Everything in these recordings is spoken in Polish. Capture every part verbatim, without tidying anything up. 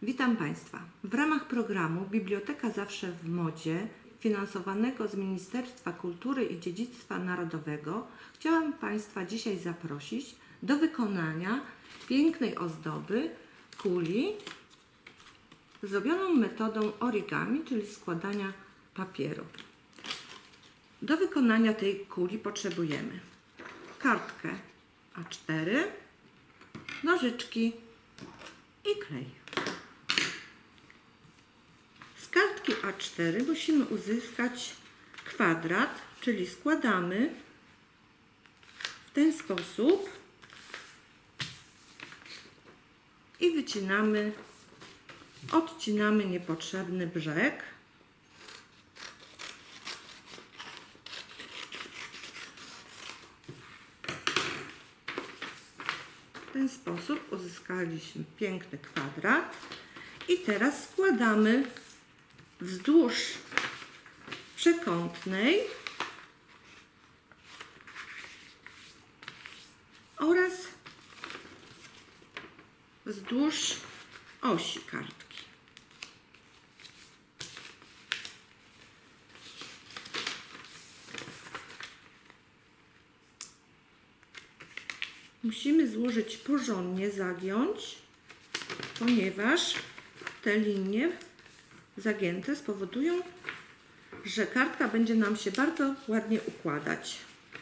Witam Państwa. W ramach programu Biblioteka Zawsze w Modzie, finansowanego z Ministerstwa Kultury i Dziedzictwa Narodowego, chciałam Państwa dzisiaj zaprosić do wykonania pięknej ozdoby kuli zrobioną metodą origami, czyli składania papieru. Do wykonania tej kuli potrzebujemy kartkę A cztery, nożyczki i klej. Z kartki A cztery musimy uzyskać kwadrat, czyli składamy w ten sposób i wycinamy, odcinamy niepotrzebny brzeg. W ten sposób uzyskaliśmy piękny kwadrat i teraz składamy wzdłuż przekątnej oraz wzdłuż osi kartki. Musimy złożyć porządnie, zagiąć, ponieważ te linie zagięte spowodują, że kartka będzie nam się bardzo ładnie układać.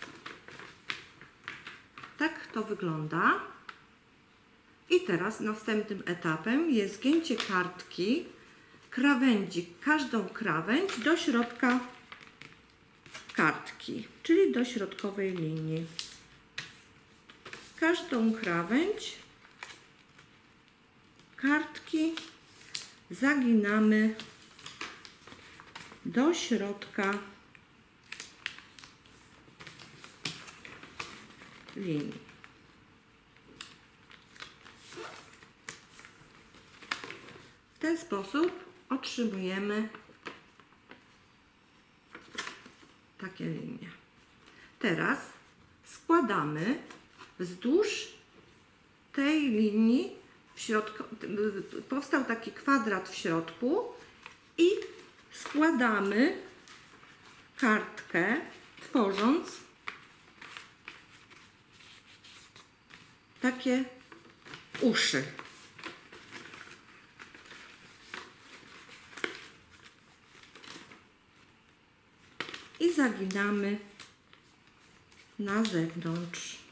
Tak to wygląda. I teraz następnym etapem jest zgięcie kartki, krawędzi, każdą krawędź do środka kartki, czyli do środkowej linii. Każdą krawędź kartki zaginamy do środka linii. W ten sposób otrzymujemy takie linie. Teraz składamy wzdłuż tej linii w środku, powstał taki kwadrat w środku i składamy kartkę, tworząc takie uszy. I zaginamy na zewnątrz.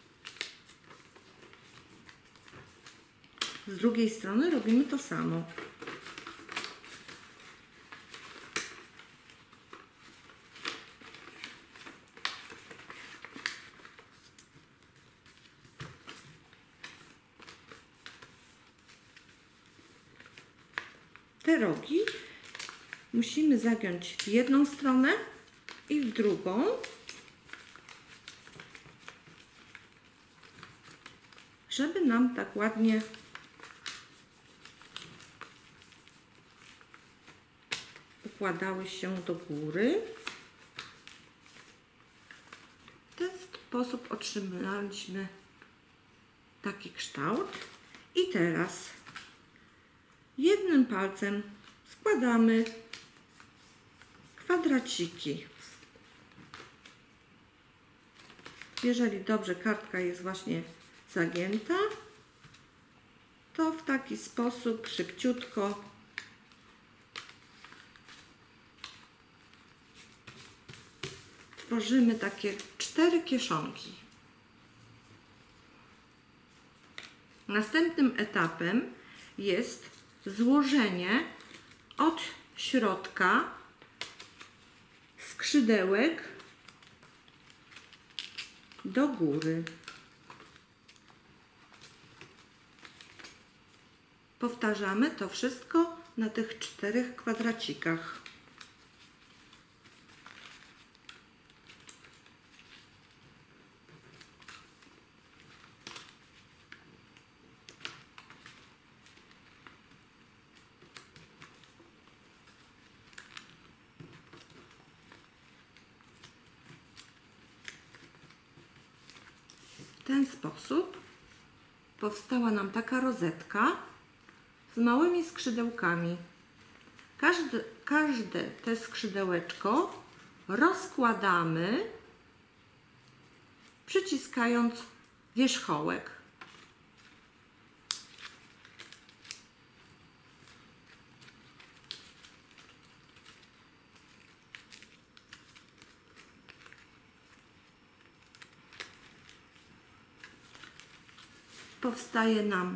Z drugiej strony robimy to samo. Te rogi musimy zagiąć w jedną stronę i w drugą. Żeby nam tak ładnie układały się do góry. W ten sposób otrzymaliśmy taki kształt. I teraz jednym palcem składamy kwadraciki. Jeżeli dobrze kartka jest właśnie zagięta, to w taki sposób szybciutko tworzymy takie cztery kieszonki. Następnym etapem jest złożenie od środka skrzydełek do góry. Powtarzamy to wszystko na tych czterech kwadracikach. W ten sposób powstała nam taka rozetka z małymi skrzydełkami. Każde, każde te skrzydełeczko rozkładamy, przyciskając wierzchołek. Powstaje nam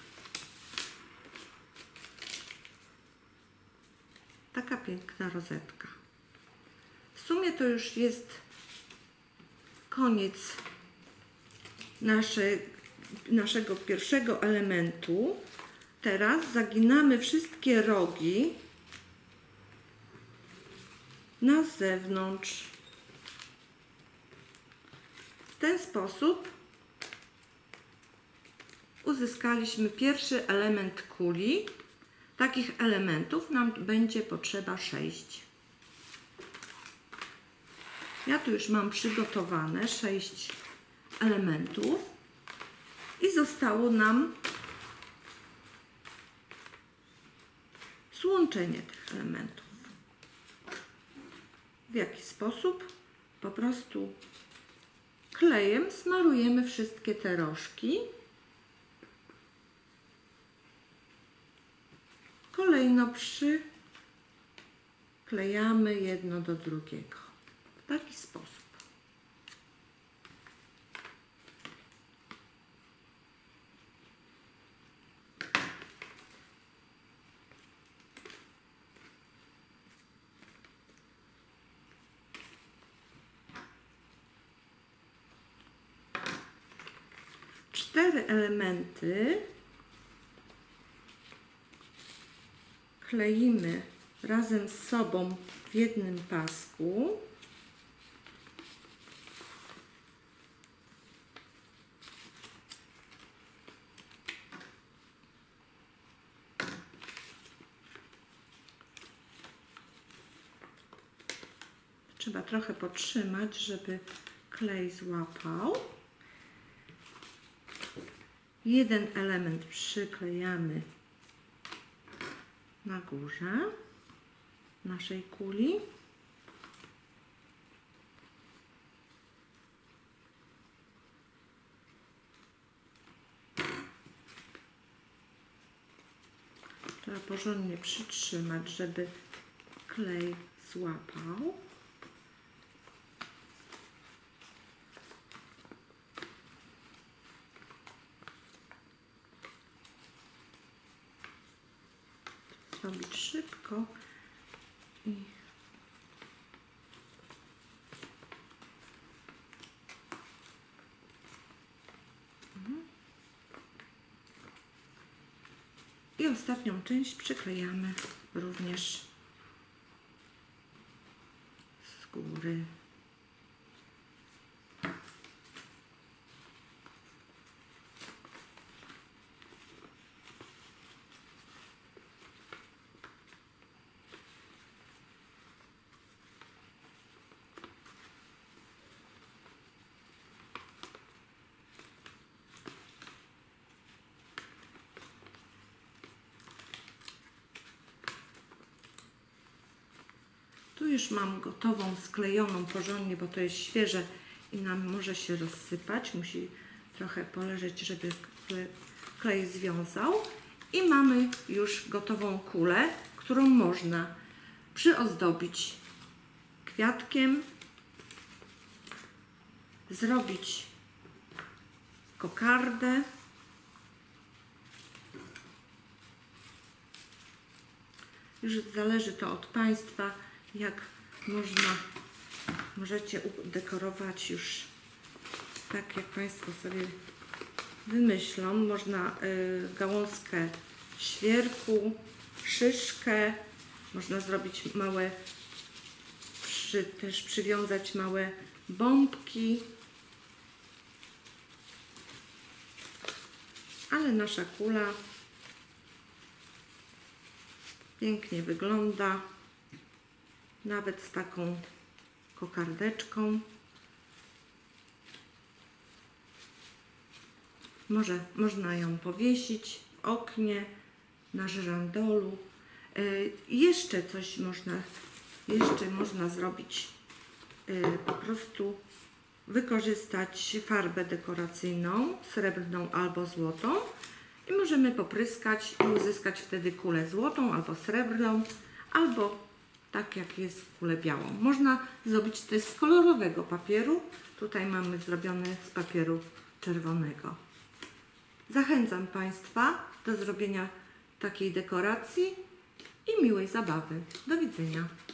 taka piękna rozetka. W sumie to już jest koniec nasze, naszego pierwszego elementu. Teraz zaginamy wszystkie rogi na zewnątrz. W ten sposób uzyskaliśmy pierwszy element kuli. Takich elementów nam będzie potrzeba sześć. Ja tu już mam przygotowane sześć elementów i zostało nam złączenie tych elementów. W jaki sposób? Po prostu klejem smarujemy wszystkie te rożki. Kolejno przyklejamy jedno do drugiego. W taki sposób. Cztery elementy kleimy razem z sobą w jednym pasku. Trzeba trochę podtrzymać, żeby klej złapał. Jeden element przyklejamy na górze naszej kuli. Trzeba porządnie przytrzymać, żeby klej złapał. Zrobić szybko i i ostatnią część przyklejamy również z góry. Tu już mam gotową, sklejoną porządnie, bo to jest świeże i nam może się rozsypać. Musi trochę poleżeć, żeby klej związał. I mamy już gotową kulę, którą można przyozdobić kwiatkiem, zrobić kokardę. Już zależy to od Państwa, jak można, możecie udekorować już tak, jak Państwo sobie wymyślą. Można y, gałązkę świerku, szyszkę, można zrobić małe, przy, też przywiązać małe bombki. Ale nasza kula pięknie wygląda, nawet z taką kokardeczką. Może, można ją powiesić w oknie, na żyrandolu. Y, jeszcze coś można, jeszcze można zrobić, y, po prostu wykorzystać farbę dekoracyjną, srebrną albo złotą i możemy popryskać i uzyskać wtedy kulę złotą albo srebrną, albo tak jak jest kulę białą. Można zrobić też z kolorowego papieru. Tutaj mamy zrobione z papieru czerwonego. Zachęcam Państwa do zrobienia takiej dekoracji i miłej zabawy. Do widzenia.